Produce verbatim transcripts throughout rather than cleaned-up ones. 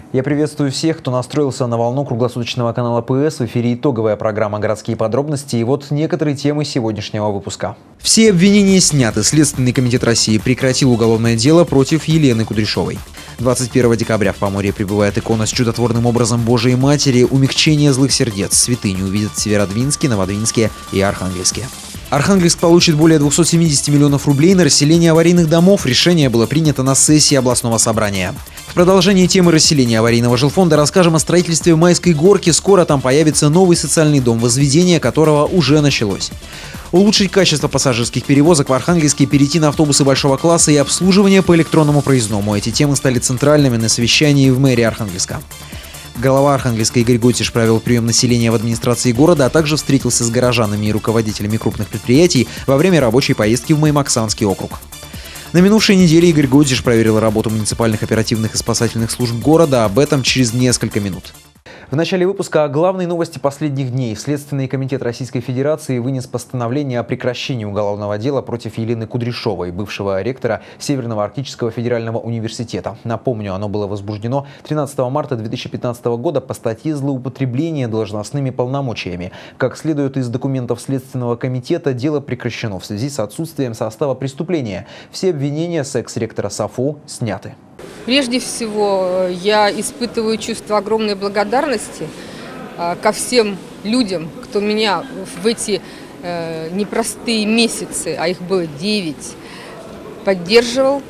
Я приветствую всех, кто настроился на волну круглосуточного канала ПС. В эфире итоговая программа «Городские подробности». И вот некоторые темы сегодняшнего выпуска. Все обвинения сняты. Следственный комитет России прекратил уголовное дело против Елены Кудряшовой. двадцать первого декабря в Поморье прибывает икона с чудотворным образом Божией Матери. Умягчение злых сердец. Святыню увидят в Северодвинске, Новодвинске и Архангельске. Архангельск получит более двухсот семидесяти миллионов рублей на расселение аварийных домов. Решение было принято на сессии областного собрания. В продолжении темы расселения аварийного жилфонда расскажем о строительстве Майской горки. Скоро там появится новый социальный дом, возведение которого уже началось. Улучшить качество пассажирских перевозок в Архангельске, перейти на автобусы большого класса и обслуживание по электронному проездному. Эти темы стали центральными на совещании в мэрии Архангельска. Глава Архангельска Игорь Готиш провел прием населения в администрации города, а также встретился с горожанами и руководителями крупных предприятий во время рабочей поездки в Маймаксанский округ. На минувшей неделе Игорь Готиш проверил работу муниципальных оперативных и спасательных служб города. Об этом через несколько минут. В начале выпуска о главной новости последних дней. Следственный комитет Российской Федерации вынес постановление о прекращении уголовного дела против Елены Кудряшовой, бывшего ректора Северного Арктического федерального университета. Напомню, оно было возбуждено тринадцатого марта две тысячи пятнадцатого года по статье «Злоупотребление должностными полномочиями». Как следует из документов Следственного комитета, дело прекращено в связи с отсутствием состава преступления. Все обвинения с экс-ректора САФУ сняты. Прежде всего, я испытываю чувство огромной благодарности ко всем людям, кто меня в эти непростые месяцы, а их было девять, поддерживал,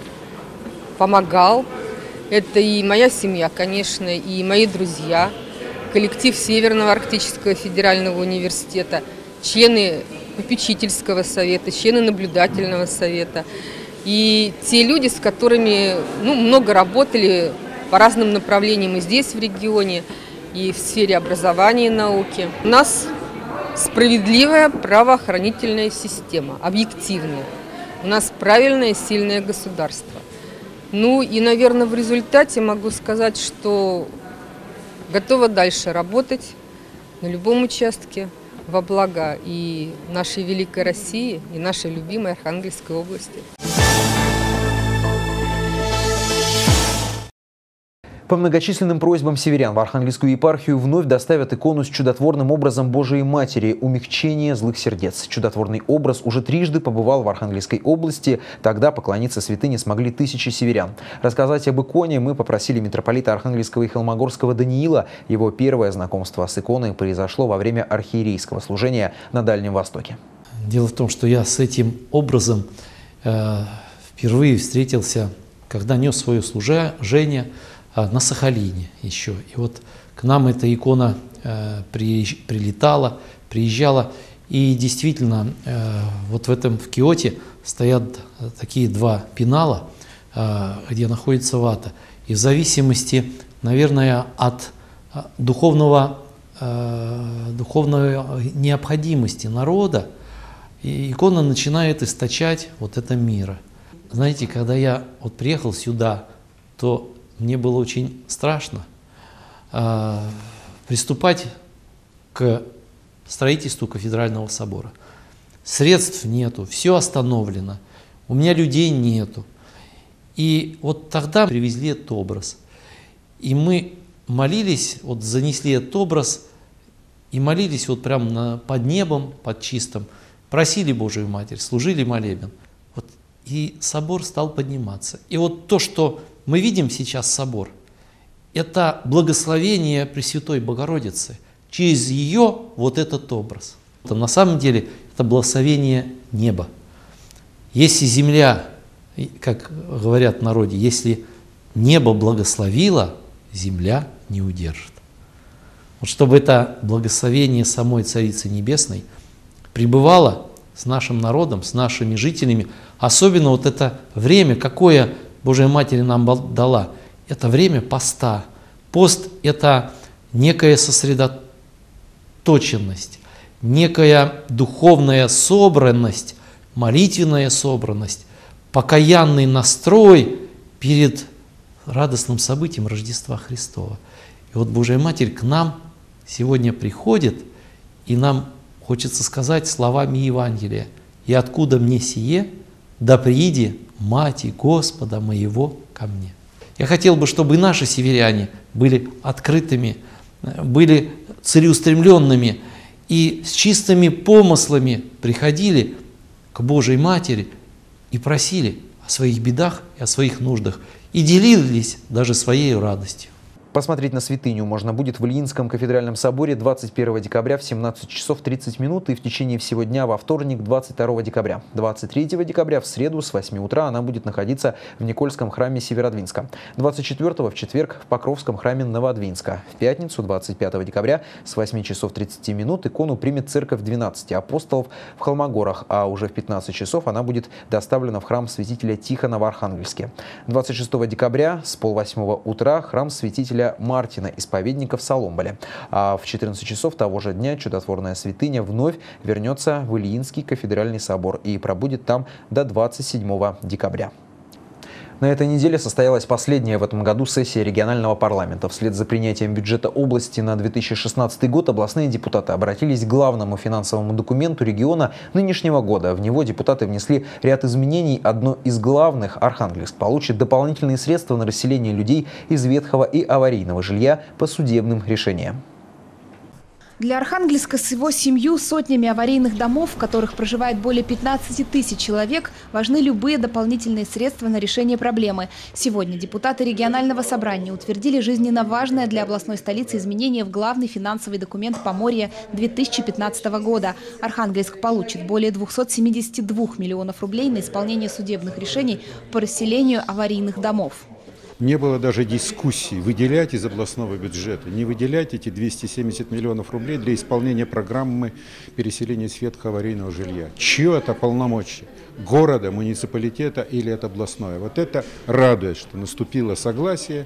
помогал. Это и моя семья, конечно, и мои друзья, коллектив Северного Арктического федерального университета, члены попечительского совета, члены наблюдательного совета. И те люди, с которыми ну, много работали по разным направлениям и здесь, в регионе, и в сфере образования и науки. У нас справедливая правоохранительная система, объективная. У нас правильное, сильное государство. Ну и, наверное, в результате могу сказать, что готова дальше работать на любом участке во благо и нашей великой России, и нашей любимой Архангельской области. По многочисленным просьбам северян в Архангельскую епархию вновь доставят икону с чудотворным образом Божией Матери «Умягчение злых сердец». Чудотворный образ уже трижды побывал в Архангельской области. Тогда поклониться святыне смогли тысячи северян. Рассказать об иконе мы попросили митрополита Архангельского и Холмогорского Даниила. Его первое знакомство с иконой произошло во время архиерейского служения на Дальнем Востоке. Дело в том, что я с этим образом э, впервые встретился, когда нес свое служение на Сахалине еще. И вот к нам эта икона э, при, прилетала, приезжала. И действительно, э, вот в этом, в киоте стоят такие два пенала, э, где находится вата. И в зависимости, наверное, от э, духовного, э, духовной необходимости народа, икона начинает источать вот это мира. Знаете, когда я вот приехал сюда, то мне было очень страшно э, приступать к строительству кафедрального собора. Средств нету, все остановлено, у меня людей нету. И вот тогда привезли этот образ. И мы молились, вот занесли этот образ, и молились вот прямо на, под небом, под чистым, просили Божию Матерь, служили молебен. Вот, и собор стал подниматься. И вот то, что мы видим сейчас собор, это благословение Пресвятой Богородицы. Через ее вот этот образ. Это на самом деле это благословение неба. Если земля, как говорят в народе, если небо благословило, земля не удержит. Вот чтобы это благословение самой Царицы Небесной пребывало с нашим народом, с нашими жителями, особенно вот это время, какое Божья Матерь нам дала, это время поста. Пост – это некая сосредоточенность, некая духовная собранность, молитвенная собранность, покаянный настрой перед радостным событием Рождества Христова. И вот Божья Матерь к нам сегодня приходит, и нам хочется сказать словами Евангелия: «И откуда мне сие? Да прииди Мати Господа моего ко мне». Я хотел бы, чтобы и наши северяне были открытыми, были целеустремленными и с чистыми помыслами приходили к Божьей Матери и просили о своих бедах и о своих нуждах, и делились даже своей радостью. Посмотреть на святыню можно будет в Ильинском кафедральном соборе двадцать первого декабря в семнадцать часов тридцать минут и в течение всего дня во вторник двадцать второго декабря. двадцать третьего декабря в среду с восьми утра она будет находиться в Никольском храме Северодвинска. двадцать четвёртого в четверг в Покровском храме Новодвинска. В пятницу двадцать пятого декабря с восьми часов тридцати минут икону примет церковь двенадцати апостолов в Холмогорах, а уже в пятнадцать часов она будет доставлена в храм святителя Тихона в Архангельске. двадцать шестого декабря с полвосьмого утра храм святителя Мартина, исповедника в Соломболе. А в четырнадцать часов того же дня чудотворная святыня вновь вернется в Ильинский кафедральный собор и пробудет там до двадцать седьмого декабря. На этой неделе состоялась последняя в этом году сессия регионального парламента. Вслед за принятием бюджета области на две тысячи шестнадцатый год областные депутаты обратились к главному финансовому документу региона нынешнего года. В него депутаты внесли ряд изменений. Одно из главных – Архангельск получит дополнительные средства на расселение людей из ветхого и аварийного жилья по судебным решениям. Для Архангельска с его семью сотнями аварийных домов, в которых проживает более пятнадцати тысяч человек, важны любые дополнительные средства на решение проблемы. Сегодня депутаты регионального собрания утвердили жизненно важное для областной столицы изменение в главный финансовый документ Поморья две тысячи пятнадцатого года. Архангельск получит более двухсот семидесяти двух миллионов рублей на исполнение судебных решений по расселению аварийных домов. Не было даже дискуссий, выделять из областного бюджета, не выделять эти двести семьдесят миллионов рублей для исполнения программы переселения с ветхого аварийного жилья. Чье это полномочия? Города, муниципалитета или это областное? Вот это радует, что наступило согласие,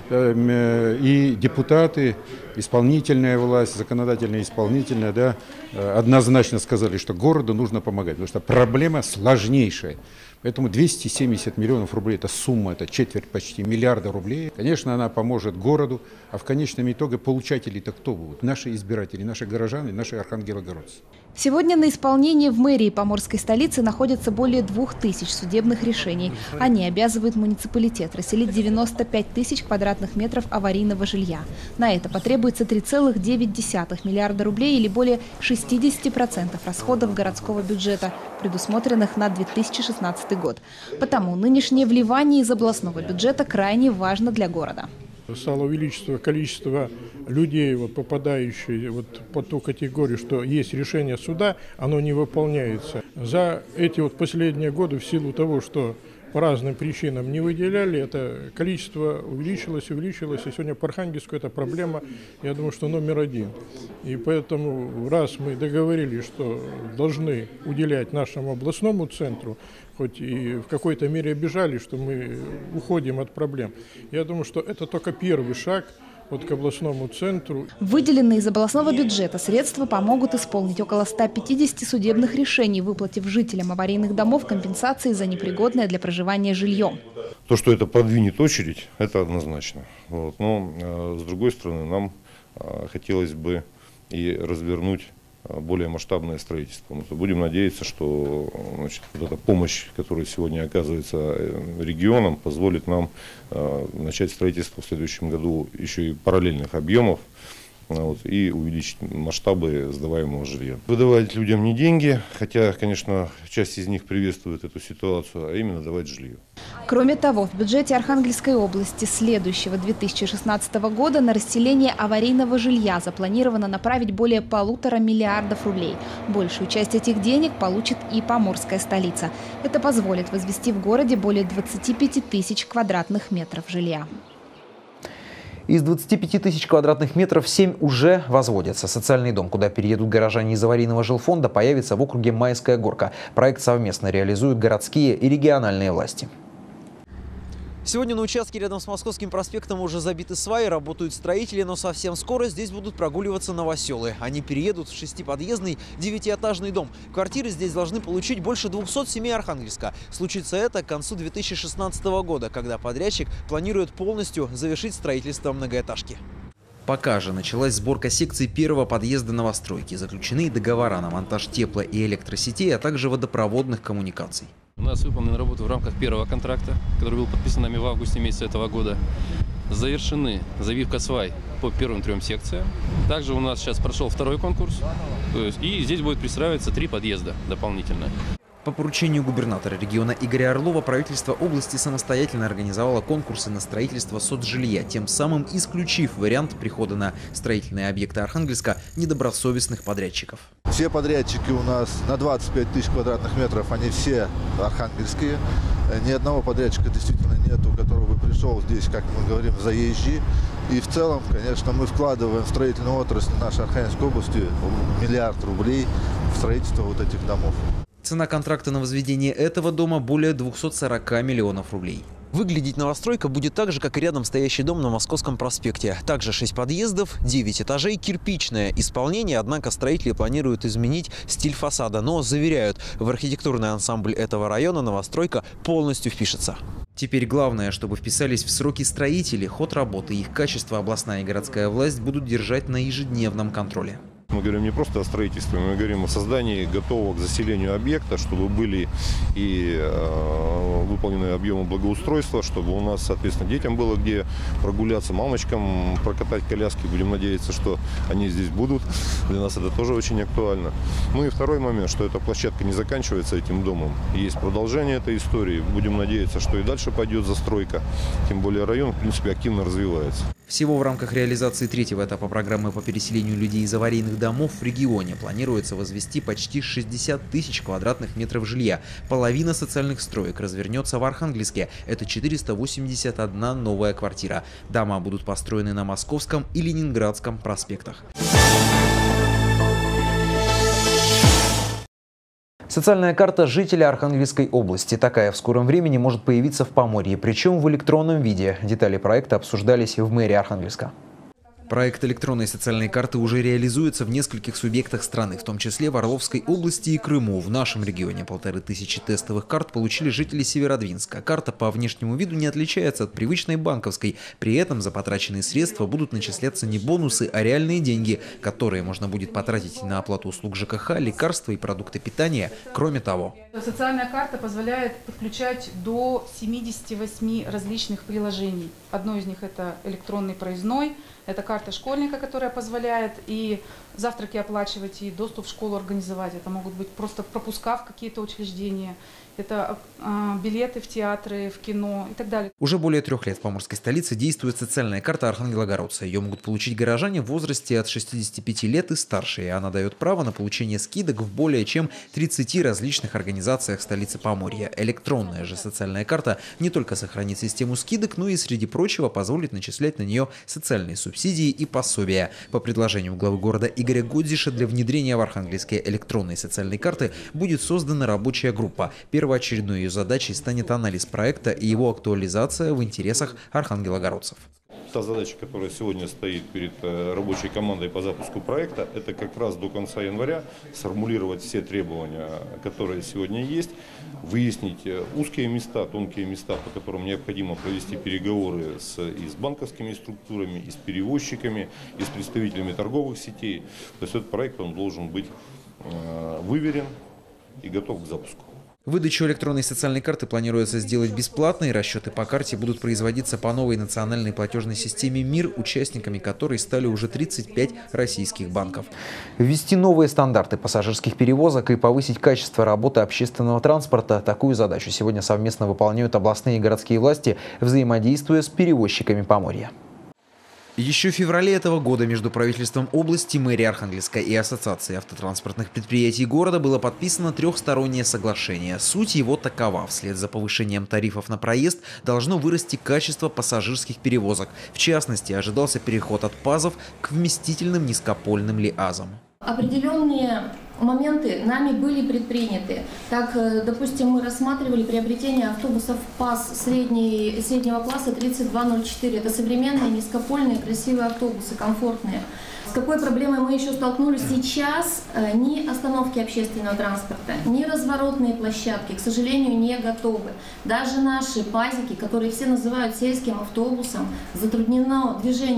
и депутаты, исполнительная власть, законодательная и исполнительная, да, однозначно сказали, что городу нужно помогать, потому что проблема сложнейшая. Поэтому двести семьдесят миллионов рублей – это сумма, это четверть почти миллиарда рублей. Конечно, она поможет городу, а в конечном итоге получатели-то кто будут? Наши избиратели, наши горожане, наши архангелогородцы. Сегодня на исполнении в мэрии поморской столицы находится более двух тысяч судебных решений. Они обязывают муниципалитет расселить девяносто пять тысяч квадратных метров аварийного жилья. На это потребуется три целых девять десятых миллиарда рублей или более шестидесяти процентов расходов городского бюджета, предусмотренных на две тысячи шестнадцатый год. Потому нынешнее вливание из областного бюджета крайне важно для города. Стало увеличиться количество людей, вот, попадающих вот под ту категорию, что есть решение суда, оно не выполняется. За эти вот последние годы, в силу того, что по разным причинам не выделяли, это количество увеличилось, увеличилось. И сегодня по Архангельску это проблема, я думаю, что номер один. И поэтому, раз мы договорились, что должны уделять нашему областному центру, хоть и в какой-то мере обижали, что мы уходим от проблем, я думаю, что это только первый шаг вот к областному центру. Выделенные из областного бюджета средства помогут исполнить около ста пятидесяти судебных решений, выплатив жителям аварийных домов компенсации за непригодное для проживания жилье. То, что это продвинет очередь, это однозначно. Вот. Но э, с другой стороны, нам э, хотелось бы и развернуть более масштабное строительство. Мы будем надеяться, что, значит, вот эта помощь, которая сегодня оказывается регионам, позволит нам э, начать строительство в следующем году еще и параллельных объемов, вот, и увеличить масштабы сдаваемого жилья. Выдавать людям не деньги, хотя, конечно, часть из них приветствует эту ситуацию, а именно давать жилье. Кроме того, в бюджете Архангельской области следующего две тысячи шестнадцатого года на расселение аварийного жилья запланировано направить более полутора миллиардов рублей. Большую часть этих денег получит и поморская столица. Это позволит возвести в городе более двадцати пяти тысяч квадратных метров жилья. Из двадцати пяти тысяч квадратных метров семь уже возводятся. Социальный дом, куда переедут горожане из аварийного жилфонда, появится в округе Майская Горка. Проект совместно реализуют городские и региональные власти. Сегодня на участке рядом с Московским проспектом уже забиты сваи, работают строители, но совсем скоро здесь будут прогуливаться новоселы. Они переедут в шестиподъездный девятиэтажный дом. Квартиры здесь должны получить больше двухсот семей Архангельска. Случится это к концу две тысячи шестнадцатого года, когда подрядчик планирует полностью завершить строительство многоэтажки. Пока же началась сборка секций первого подъезда новостройки. Заключены договора на монтаж тепло- и электросетей, а также водопроводных коммуникаций. У нас выполнены работы в рамках первого контракта, который был подписан нами в августе месяце этого года. Завершены завивка свай по первым трем секциям. Также у нас сейчас прошел второй конкурс, то есть, и здесь будет пристраиваться три подъезда дополнительно. По поручению губернатора региона Игоря Орлова правительство области самостоятельно организовало конкурсы на строительство соцжилья, тем самым исключив вариант прихода на строительные объекты Архангельска недобросовестных подрядчиков. Все подрядчики у нас на двадцать пять тысяч квадратных метров, они все архангельские. Ни одного подрядчика действительно нету, который бы пришел здесь, как мы говорим, заезжий. И в целом, конечно, мы вкладываем в строительную отрасль нашей Архангельской области миллиард рублей в строительство вот этих домов. Цена контракта на возведение этого дома более двухсот сорока миллионов рублей. Выглядеть новостройка будет так же, как и рядом стоящий дом на Московском проспекте. Также шесть подъездов, девять этажей, кирпичное исполнение. Однако строители планируют изменить стиль фасада, но заверяют, в архитектурный ансамбль этого района новостройка полностью впишется. Теперь главное, чтобы вписались в сроки строители, ход работы и их качество областная и городская власть будут держать на ежедневном контроле. Мы говорим не просто о строительстве, мы говорим о создании готового к заселению объекта, чтобы были и э, выполнены объемы благоустройства, чтобы у нас, соответственно, детям было где прогуляться, мамочкам прокатать коляски. Будем надеяться, что они здесь будут. Для нас это тоже очень актуально. Ну и второй момент, что эта площадка не заканчивается этим домом. Есть продолжение этой истории. Будем надеяться, что и дальше пойдет застройка. Тем более район, в принципе, активно развивается. Всего в рамках реализации третьего этапа программы по переселению людей из аварийных домов в регионе планируется возвести почти шестьдесят тысяч квадратных метров жилья. Половина социальных строек развернется в Архангельске. Это четыреста восемьдесят одна новая квартира. Дома будут построены на Московском и Ленинградском проспектах. Социальная карта жителя Архангельской области. Такая в скором времени может появиться в Поморье, причем в электронном виде. Детали проекта обсуждались в мэрии Архангельска. Проект электронной социальной карты уже реализуется в нескольких субъектах страны, в том числе в Орловской области и Крыму. В нашем регионе полторы тысячи тестовых карт получили жители Северодвинска. Карта по внешнему виду не отличается от привычной банковской. При этом за потраченные средства будут начисляться не бонусы, а реальные деньги, которые можно будет потратить на оплату услуг ЖКХ, лекарства и продукты питания. Кроме того, социальная карта позволяет подключать до семидесяти восьми различных приложений. Одно из них – это электронный проездной. Это карта школьника, которая позволяет и завтраки оплачивать, и доступ в школу организовать. Это могут быть просто пропуска в какие-то учреждения. Это э, билеты в театры, в кино и так далее. Уже более трех лет в поморской столице действует социальная карта архангелогородца. Ее могут получить горожане в возрасте от шестидесяти пяти лет и старше. И она дает право на получение скидок в более чем тридцати различных организациях столицы Поморья. Электронная же социальная карта не только сохранит систему скидок, но и, среди прочего, позволит начислять на нее социальные субсидии и пособия. По предложению главы города Игоря Годзиша для внедрения в Архангельске электронной социальной карты будет создана рабочая группа. Первоочередной ее задачей станет анализ проекта и его актуализация в интересах архангелогородцев. Та задача, которая сегодня стоит перед рабочей командой по запуску проекта, это как раз до конца января сформулировать все требования, которые сегодня есть, выяснить узкие места, тонкие места, по которым необходимо провести переговоры с, и с банковскими структурами, и с перевозчиками, и с представителями торговых сетей. То есть этот проект он должен быть выверен и готов к запуску. Выдачу электронной социальной карты планируется сделать бесплатной. Расчеты по карте будут производиться по новой национальной платежной системе МИР, участниками которой стали уже тридцать пять российских банков. Ввести новые стандарты пассажирских перевозок и повысить качество работы общественного транспорта – такую задачу сегодня совместно выполняют областные и городские власти, взаимодействуя с перевозчиками Поморья. Еще в феврале этого года между правительством области, мэрией Архангельска и Ассоциацией автотранспортных предприятий города было подписано трехстороннее соглашение. Суть его такова: вслед за повышением тарифов на проезд должно вырасти качество пассажирских перевозок. В частности, ожидался переход от ПАЗов к вместительным низкопольным ЛиАЗам. Определенные моменты нами были предприняты. Так, допустим, мы рассматривали приобретение автобусов ПАЗ средней, среднего класса тридцать два ноль четыре. Это современные, низкопольные, красивые автобусы, комфортные. С какой проблемой мы еще столкнулись сейчас? Ни остановки общественного транспорта, ни разворотные площадки, к сожалению, не готовы. Даже наши пазики, которые все называют сельским автобусом, затруднено движение у них.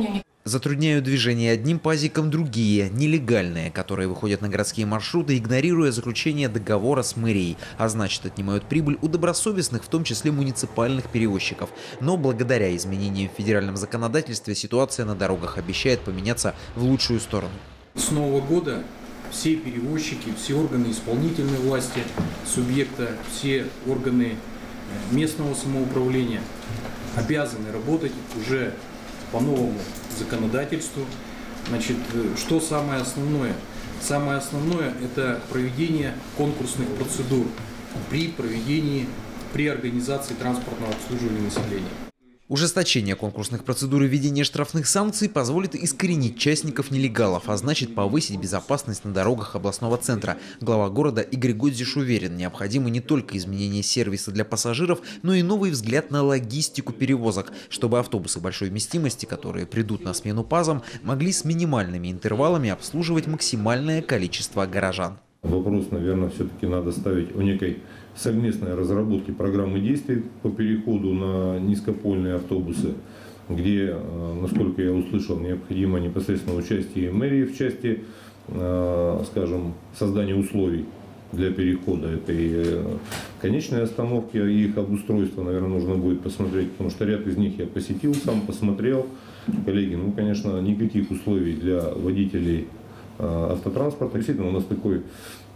Затрудняют движение одним пазиком другие, нелегальные, которые выходят на городские маршруты, игнорируя заключение договора с мэрией, а значит отнимают прибыль у добросовестных, в том числе муниципальных перевозчиков. Но благодаря изменениям в федеральном законодательстве ситуация на дорогах обещает поменяться в лучшую сторону. С Нового года все перевозчики, все органы исполнительной власти, субъекта, все органы местного самоуправления обязаны работать уже по новому законодательству. Значит, что самое основное? Самое основное – это проведение конкурсных процедур при проведении, при организации транспортного обслуживания населения. Ужесточение конкурсных процедур и введение штрафных санкций позволит искоренить частников-нелегалов, а значит повысить безопасность на дорогах областного центра. Глава города Игорь Годзиш уверен, необходимо не только изменение сервиса для пассажиров, но и новый взгляд на логистику перевозок, чтобы автобусы большой вместимости, которые придут на смену ПАЗам, могли с минимальными интервалами обслуживать максимальное количество горожан. Вопрос, наверное, все-таки надо ставить о некой совместной разработке программы действий по переходу на низкопольные автобусы, где, насколько я услышал, необходимо непосредственно участие мэрии в части, скажем, создания условий для перехода. Это и конечные остановки, и их обустройство, наверное, нужно будет посмотреть, потому что ряд из них я посетил, сам посмотрел. Коллеги, ну, конечно, никаких условий для водителей автотранспорта. Действительно, у нас такой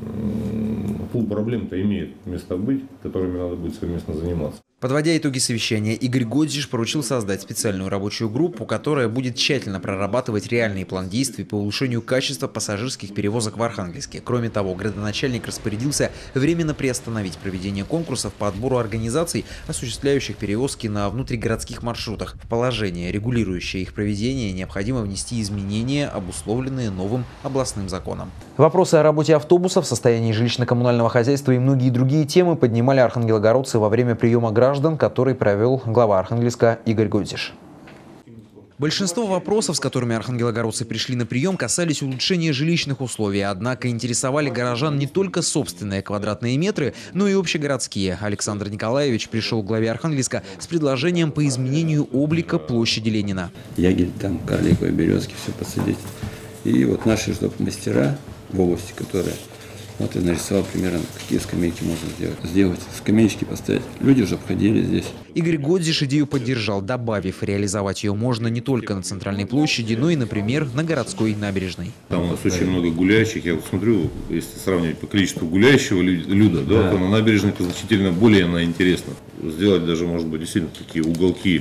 пул проблем-то имеет место быть, которыми надо будет совместно заниматься. Подводя итоги совещания, Игорь Годзиш поручил создать специальную рабочую группу, которая будет тщательно прорабатывать реальный план действий по улучшению качества пассажирских перевозок в Архангельске. Кроме того, градоначальник распорядился временно приостановить проведение конкурсов по отбору организаций, осуществляющих перевозки на внутригородских маршрутах. В положение, регулирующее их проведение, необходимо внести изменения, обусловленные новым областным законом. Вопросы о работе автобусов, состоянии жилищно-коммунального хозяйства и многие другие темы поднимали архангелогородцы во время приема граждан, который провел глава Архангельска Игорь Годзиш. Большинство вопросов, с которыми архангелогородцы пришли на прием, касались улучшения жилищных условий. Однако интересовали горожан не только собственные квадратные метры, но и общегородские. Александр Николаевич пришел к главе Архангельска с предложением по изменению облика площади Ленина. Ягель, там, карликовые березки, все посадить. И вот наши чтоб мастера в области, которые... Вот я нарисовал примерно, какие скамейки можно сделать. Сделать, скамеечки поставить. Люди уже обходили здесь. Игорь Годзиш идею поддержал, добавив, реализовать ее можно не только на центральной площади, но и, например, на городской набережной. Там у нас очень много гуляющих. Я вот смотрю, если сравнивать по количеству гуляющего люда, да, да. то на набережной это значительно более она интересна. Сделать даже, может быть, действительно такие уголки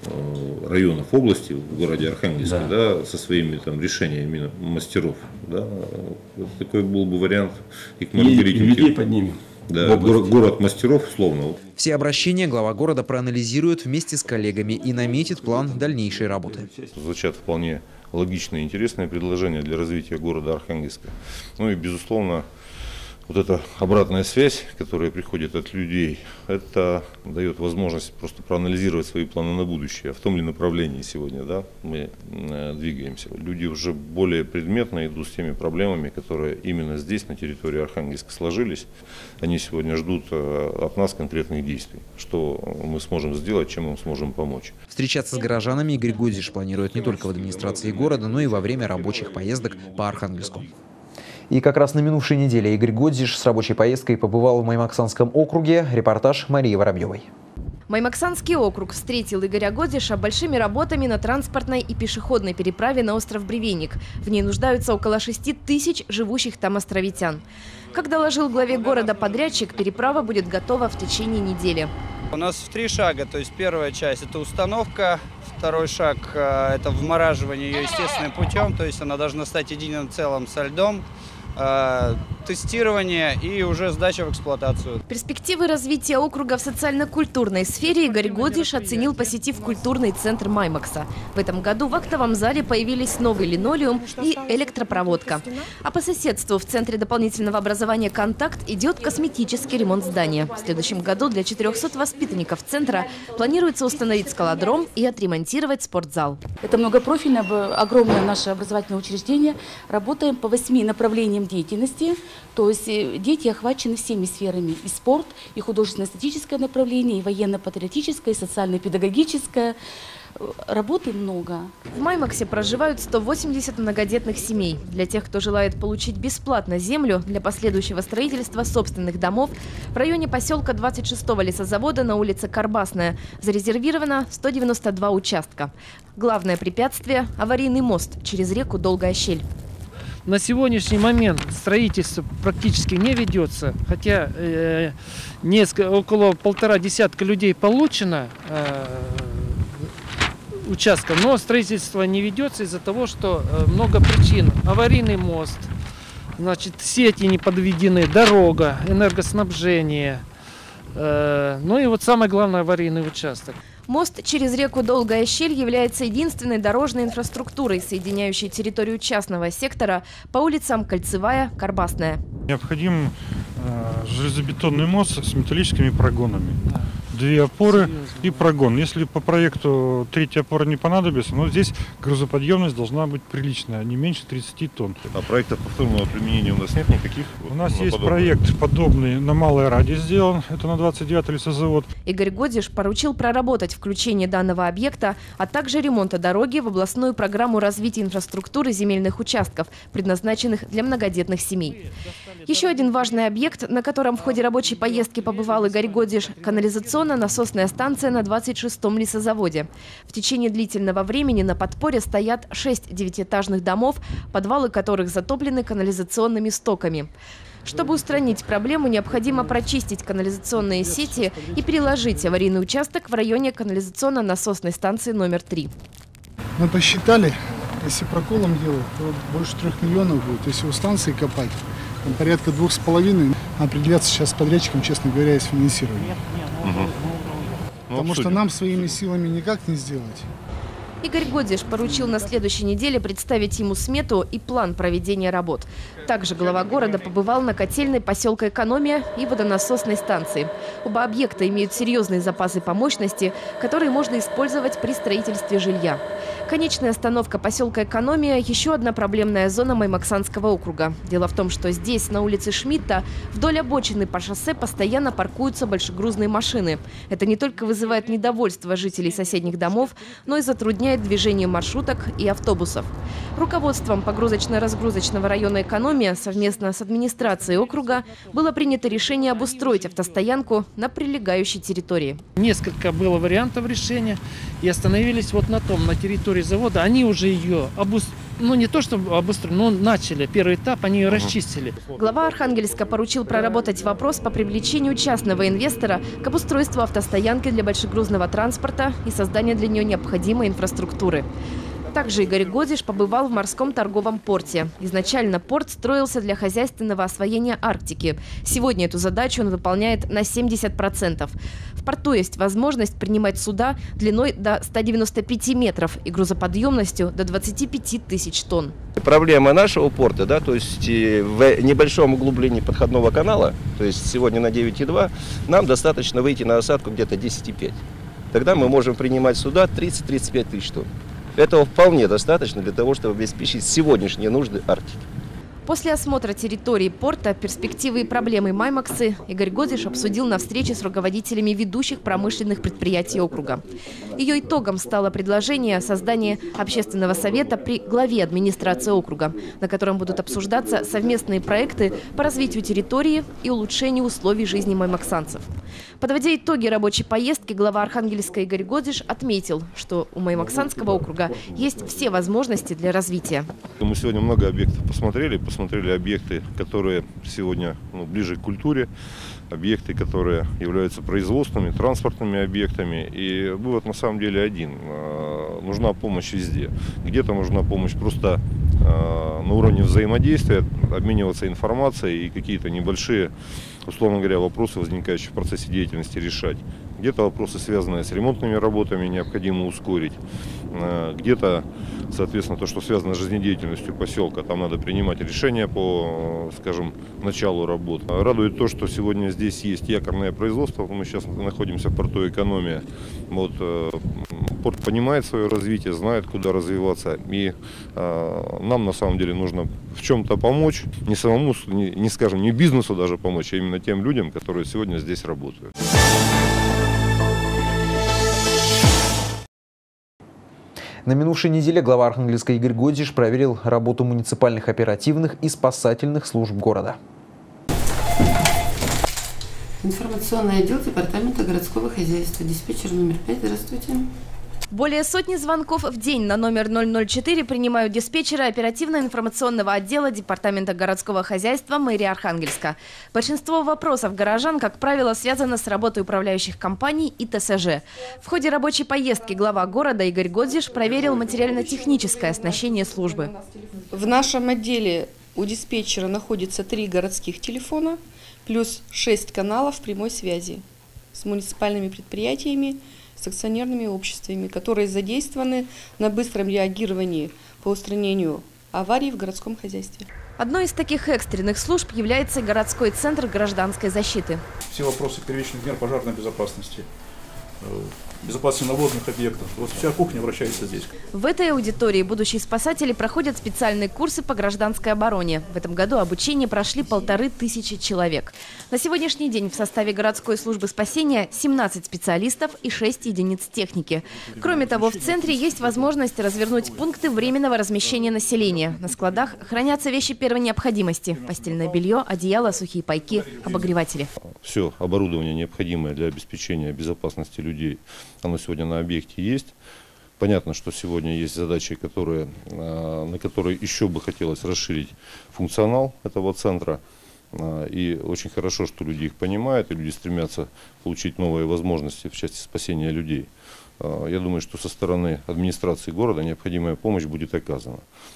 районов области в городе Архангельске, да. Да, со своими там решениями мастеров, да, вот такой был бы вариант и к Маргарите. И людей поднимем. Да, город, город мастеров, словно. Все обращения глава города проанализирует вместе с коллегами и наметит план дальнейшей работы. Звучат вполне логичные и интересные предложения для развития города Архангельска. Ну и, безусловно, вот эта обратная связь, которая приходит от людей, это дает возможность просто проанализировать свои планы на будущее. А в том ли направлении сегодня, да, мы двигаемся. Люди уже более предметно идут с теми проблемами, которые именно здесь, на территории Архангельска, сложились. Они сегодня ждут от нас конкретных действий, что мы сможем сделать, чем мы сможем помочь. Встречаться с горожанами Игорь Годзиш планирует не только в администрации города, но и во время рабочих поездок по Архангельску. И как раз на минувшей неделе Игорь Годзиш с рабочей поездкой побывал в Маймаксанском округе. Репортаж Марии Воробьевой. Маймаксанский округ встретил Игоря Годзиша большими работами на транспортной и пешеходной переправе на остров Бревенник. В ней нуждаются около шести тысяч живущих там островитян. Как доложил главе города подрядчик, переправа будет готова в течение недели. У нас в три шага, то есть первая часть – это установка, второй шаг – это вмораживание ее естественным путем, то есть она должна стать единым целым со льдом. Тестирование и уже сдача в эксплуатацию. Перспективы развития округа в социально-культурной сфере Игорь Годзиш оценил, посетив культурный центр Маймакса. В этом году в актовом зале появились новый линолеум и электропроводка. А по соседству в Центре дополнительного образования «Контакт» идет косметический ремонт здания. В следующем году для четырёхсот воспитанников центра планируется установить скалодром и отремонтировать спортзал. Это многопрофильное, огромное наше образовательное учреждение. Работаем по восьми направлениям деятельности. То есть дети охвачены всеми сферами. И спорт, и художественно-эстетическое направление, и военно-патриотическое, и социально-педагогическое. Работы много. В Маймаксе проживают сто восемьдесят многодетных семей. Для тех, кто желает получить бесплатно землю для последующего строительства собственных домов, в районе поселка двадцать шестого лесозавода на улице Карбасная зарезервировано сто девяносто два участка. Главное препятствие – аварийный мост через реку Долгая Щель. На сегодняшний момент строительство практически не ведется, хотя э, несколько, около полтора десятка людей получено э, участка, но строительство не ведется из-за того, что э, много причин. Аварийный мост, значит, сети не подведены, дорога, энергоснабжение, э, ну и вот самое главное — аварийный участок. Мост через реку Долгая Щель является единственной дорожной инфраструктурой, соединяющей территорию частного сектора по улицам Кольцевая, Карбасная. Необходим э, железобетонный мост с металлическими прогонами. Две опоры и прогон. Если по проекту третья опора не понадобится, но здесь грузоподъемность должна быть приличная, не меньше тридцати тонн. А проектов повторного применения у нас нет никаких? У нас есть подобный проект подобный на Малой Раде сделан, это на двадцать девятый лесозавод. Игорь Годиш поручил проработать включение данного объекта, а также ремонта дороги в областную программу развития инфраструктуры земельных участков, предназначенных для многодетных семей. Еще один важный объект, на котором в ходе рабочей поездки побывал Игорь Годиш – канализационная насосная станция на двадцать шестом лесозаводе. В течение длительного времени на подпоре стоят шесть девятиэтажных домов, подвалы которых затоплены канализационными стоками. Чтобы устранить проблему, необходимо прочистить канализационные сети и переложить аварийный участок в районе канализационно-насосной станции номер три. Мы посчитали, если проколом делать, то больше трех миллионов будет. Если у станции копать, там порядка двух с половиной. Определяться сейчас с подрядчиком, честно говоря, из финансирования. Угу. Потому что нам своими силами никак не сделать. Игорь Годиш поручил на следующей неделе представить ему смету и план проведения работ. Также глава города побывал на котельной поселка Экономия и водонасосной станции. Оба объекта имеют серьезные запасы по мощности, которые можно использовать при строительстве жилья. Конечная остановка поселка Экономия – еще одна проблемная зона Маймаксанского округа. Дело в том, что здесь, на улице Шмидта, вдоль обочины по шоссе постоянно паркуются большегрузные машины. Это не только вызывает недовольство жителей соседних домов, но и затрудняет движение маршруток и автобусов. Руководством погрузочно-разгрузочного района «Экономия» совместно с администрацией округа было принято решение обустроить автостоянку на прилегающей территории. Несколько было вариантов решения и остановились вот на том, на территории завода. Они уже ее обустроили. Ну, не то, чтобы обустроили, но начали. Первый этап, они ее расчистили. Глава Архангельска поручил проработать вопрос по привлечению частного инвестора к обустройству автостоянки для большегрузного транспорта и созданию для нее необходимой инфраструктуры. Также Игорь Годиш побывал в морском торговом порте. Изначально порт строился для хозяйственного освоения Арктики. Сегодня эту задачу он выполняет на семьдесят процентов. В порту есть возможность принимать суда длиной до ста девяноста пяти метров и грузоподъемностью до двадцати пяти тысяч тонн. Проблема нашего порта, да, то есть в небольшом углублении подходного канала, то есть сегодня на девять и два, нам достаточно выйти на осадку где-то десять и пять. Тогда мы можем принимать суда тридцать — тридцать пять тысяч тонн. Этого вполне достаточно для того, чтобы обеспечить сегодняшние нужды Арктики. После осмотра территории порта, перспективы и проблемы Маймаксы Игорь Годиш обсудил на встрече с руководителями ведущих промышленных предприятий округа. Ее итогом стало предложение о создании общественного совета при главе администрации округа, на котором будут обсуждаться совместные проекты по развитию территории и улучшению условий жизни маймаксанцев. Подводя итоги рабочей поездки, глава Архангельска Игорь Годиш отметил, что у Маймаксанского округа есть все возможности для развития. Мы сегодня много объектов посмотрели, посмотрели объекты, которые сегодня ну, ближе к культуре, объекты, которые являются производственными, транспортными объектами. И вывод на самом деле один. Нужна помощь везде. Где-то нужна помощь просто на уровне взаимодействия, обмениваться информацией и какие-то небольшие, условно говоря, вопросы, возникающие в процессе деятельности, решать. Где-то вопросы, связанные с ремонтными работами, необходимо ускорить. Где-то соответственно, то, что связано с жизнедеятельностью поселка, там надо принимать решения по, скажем, началу работ. Радует то, что сегодня здесь есть якорное производство, мы сейчас находимся в порту «Экономия». Вот, порт понимает свое развитие, знает, куда развиваться, и э, нам на самом деле нужно в чем-то помочь, не самому, не, не скажем, не бизнесу даже помочь, а именно тем людям, которые сегодня здесь работают. На минувшей неделе глава Архангельска Игорь Годзиш проверил работу муниципальных оперативных и спасательных служб города. Информационный отдел департамента городского хозяйства. Диспетчер номер пять. Здравствуйте. Более сотни звонков в день на номер ноль ноль четыре принимают диспетчеры оперативно-информационного отдела Департамента городского хозяйства мэрии Архангельска. Большинство вопросов горожан, как правило, связано с работой управляющих компаний и ТСЖ. В ходе рабочей поездки глава города Игорь Годзиш проверил материально-техническое оснащение службы. В нашем отделе у диспетчера находится три городских телефона, плюс шесть каналов прямой связи с муниципальными предприятиями, с акционерными обществами, которые задействованы на быстром реагировании по устранению аварий в городском хозяйстве. Одной из таких экстренных служб является городской центр гражданской защиты. Все вопросы первичных мер пожарной безопасности, безопасности наводных объектов. Вот вся кухня вращается здесь. В этой аудитории будущие спасатели проходят специальные курсы по гражданской обороне. В этом году обучение прошли полторы тысячи человек. На сегодняшний день в составе городской службы спасения семнадцать специалистов и шесть единиц техники. Кроме того, в центре есть возможность развернуть пункты временного размещения населения. На складах хранятся вещи первой необходимости: постельное белье, одеяло, сухие пайки, обогреватели. Все оборудование, необходимое для обеспечения безопасности людей, оно сегодня на объекте есть. Понятно, что сегодня есть задачи, которые, на которые еще бы хотелось расширить функционал этого центра. И очень хорошо, что люди их понимают, и люди стремятся получить новые возможности в части спасения людей. Я думаю, что со стороны администрации города необходимая помощь будет оказана.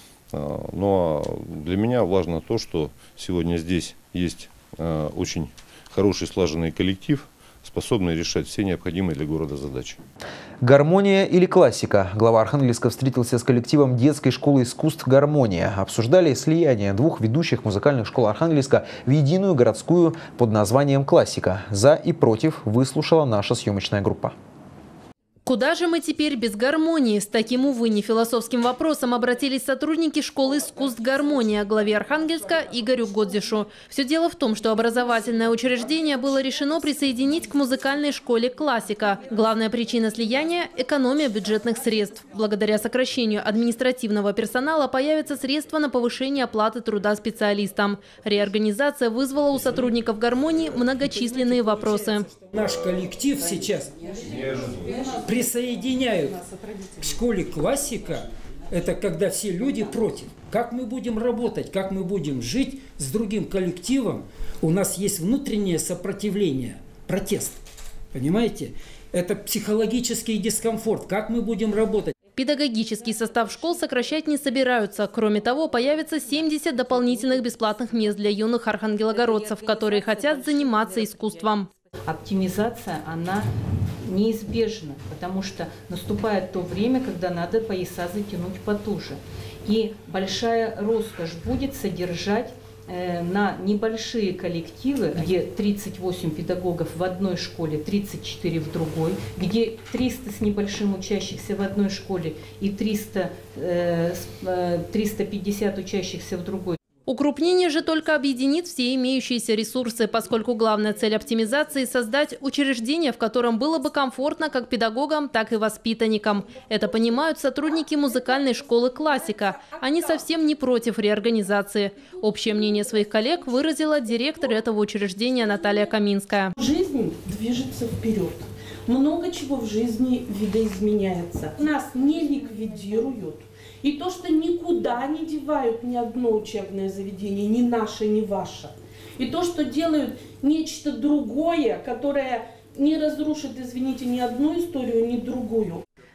Ну а для меня важно то, что сегодня здесь есть очень хороший слаженный коллектив, способный решать все необходимые для города задачи. Гармония или классика? Глава Архангельска встретился с коллективом детской школы искусств «Гармония». Обсуждали слияние двух ведущих музыкальных школ Архангельска в единую городскую под названием «Классика». За и против выслушала наша съемочная группа. Куда же мы теперь без гармонии? С таким, увы, не философским вопросом обратились сотрудники школы искусств «Гармония» главе Архангельска Игорю Годзишу. Все дело в том, что образовательное учреждение было решено присоединить к музыкальной школе «Классика». Главная причина слияния – экономия бюджетных средств. Благодаря сокращению административного персонала появятся средства на повышение оплаты труда специалистам. Реорганизация вызвала у сотрудников «Гармонии» многочисленные вопросы. Наш коллектив сейчас присоединяют к школе «Классика». Это когда все люди против. Как мы будем работать, как мы будем жить с другим коллективом? У нас есть внутреннее сопротивление, протест. Понимаете? Это психологический дискомфорт. Как мы будем работать? Педагогический состав школ сокращать не собираются. Кроме того, появится семьдесят дополнительных бесплатных мест для юных архангелогородцев, которые хотят заниматься искусством. Оптимизация, она неизбежна, потому что наступает то время, когда надо пояса затянуть потуже. И большая роскошь будет содержать э, на небольшие коллективы, где тридцать восемь педагогов в одной школе, тридцать четыре в другой, где триста с небольшим учащихся в одной школе и триста, э, триста пятьдесят учащихся в другой. Укрупнение же только объединит все имеющиеся ресурсы, поскольку главная цель оптимизации – создать учреждение, в котором было бы комфортно как педагогам, так и воспитанникам. Это понимают сотрудники музыкальной школы «Классика». Они совсем не против реорганизации. Общее мнение своих коллег выразила директор этого учреждения Наталья Каминская. Жизнь движется вперед. Много чего в жизни видоизменяется. Нас не ликвидируют. И то, что никуда не девают ни одно учебное заведение, ни наше, ни ваше. И то, что делают нечто другое, которое не разрушит, извините, ни одну историю, ни другую.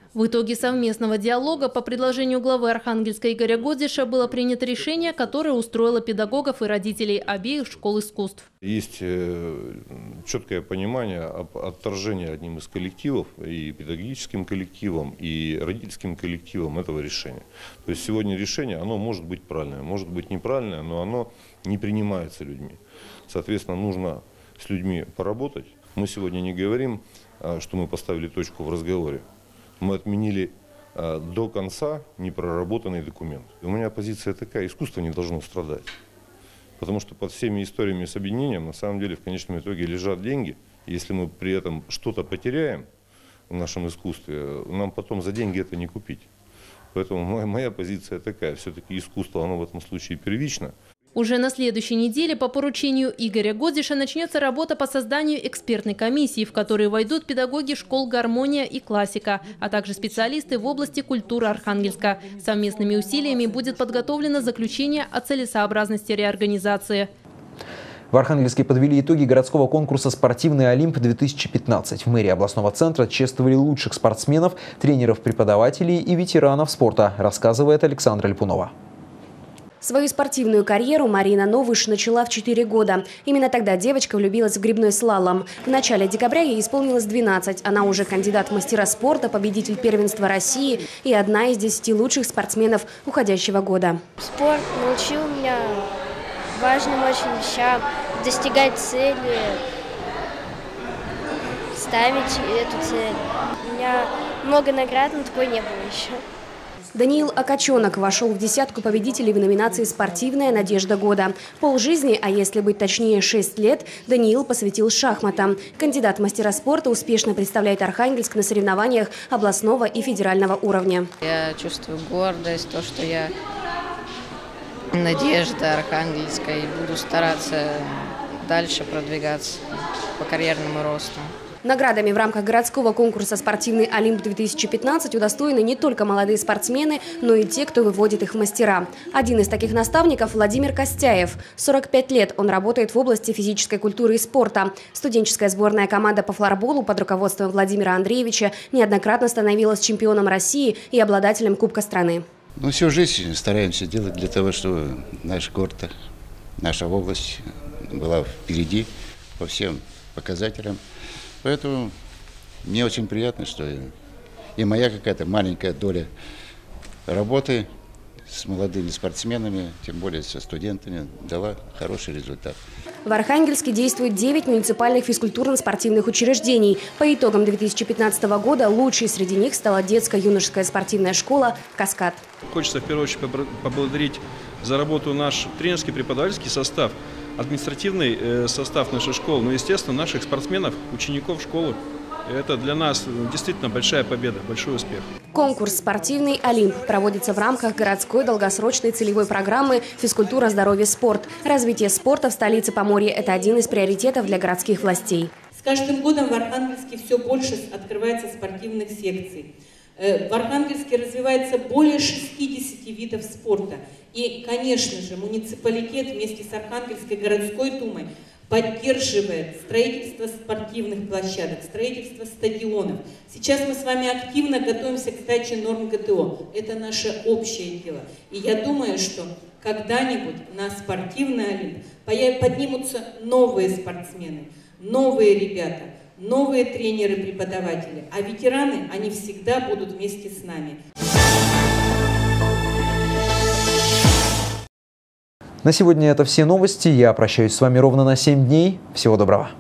В итоге совместного диалога по предложению главы Архангельска Игоря Годзиша было принято решение, которое устроило педагогов и родителей обеих школ искусств. Есть четкое понимание об отторжении одним из коллективов, и педагогическим коллективом, и родительским коллективом этого решения. То есть сегодня решение, оно может быть правильное, может быть неправильное, но оно не принимается людьми. Соответственно, нужно с людьми поработать. Мы сегодня не говорим, что мы поставили точку в разговоре. Мы отменили до конца непроработанный документ. У меня позиция такая: искусство не должно страдать. Потому что под всеми историями с объединением на самом деле в конечном итоге лежат деньги. Если мы при этом что-то потеряем в нашем искусстве, нам потом за деньги это не купить. Поэтому моя, моя позиция такая: все-таки искусство, оно в этом случае первично. Уже на следующей неделе по поручению Игоря Годзиша начнется работа по созданию экспертной комиссии, в которой войдут педагоги школ «Гармония» и «Классика», а также специалисты в области культуры Архангельска. Совместными усилиями будет подготовлено заключение о целесообразности реорганизации. В Архангельске подвели итоги городского конкурса «Спортивный Олимп-две тысячи пятнадцать». В мэрии областного центра чествовали лучших спортсменов, тренеров, преподавателей и ветеранов спорта, рассказывает Александра Липунова. Свою спортивную карьеру Марина Новыш начала в четыре года. Именно тогда девочка влюбилась в гребной слалом. В начале декабря ей исполнилось двенадцать. Она уже кандидат в мастера спорта, победитель первенства России и одна из десяти лучших спортсменов уходящего года. Спорт научил меня важным очень вещам: достигать цели, ставить эту цель. У меня много наград, но такой не было еще. Даниил Акачонок вошел в десятку победителей в номинации «Спортивная надежда года». Полжизни, а если быть точнее шесть лет, Даниил посвятил шахматам. Кандидат в мастера спорта успешно представляет Архангельск на соревнованиях областного и федерального уровня. Я чувствую гордость, то, что я надежда Архангельска, и буду стараться дальше продвигаться по карьерному росту. Наградами в рамках городского конкурса «Спортивный Олимп-две тысячи пятнадцать» удостоены не только молодые спортсмены, но и те, кто выводит их в мастера. Один из таких наставников – Владимир Костяев. сорок пять лет он работает в области физической культуры и спорта. Студенческая сборная команда по флорболу под руководством Владимира Андреевича неоднократно становилась чемпионом России и обладателем Кубка страны. Ну, всю жизнь стараемся делать для того, чтобы наш город, наша область была впереди по всем показателям. Поэтому мне очень приятно, что и моя какая-то маленькая доля работы с молодыми спортсменами, тем более со студентами, дала хороший результат. В Архангельске действует девять муниципальных физкультурно-спортивных учреждений. По итогам две тысячи пятнадцатого года лучшей среди них стала детско-юношеская спортивная школа «Каскад». Хочется в первую очередь поблагодарить за работу наш тренерский преподавательский состав, административный состав нашей школы, но, естественно, наших спортсменов, учеников школы. Это для нас действительно большая победа, большой успех. Конкурс «Спортивный Олимп» проводится в рамках городской долгосрочной целевой программы «Физкультура, здоровье, спорт». Развитие спорта в столице Поморья – это один из приоритетов для городских властей. С каждым годом в Архангельске все больше открывается спортивных секций. В Архангельске развивается более шестидесяти видов спорта. И, конечно же, муниципалитет вместе с Архангельской городской думой поддерживает строительство спортивных площадок, строительство стадионов. Сейчас мы с вами активно готовимся к сдаче норм ГТО. Это наше общее дело. И я думаю, что когда-нибудь на спортивный Олимп поднимутся новые спортсмены, новые ребята, новые тренеры-преподаватели. А ветераны, они всегда будут вместе с нами. На сегодня это все новости. Я прощаюсь с вами ровно на семь дней. Всего доброго.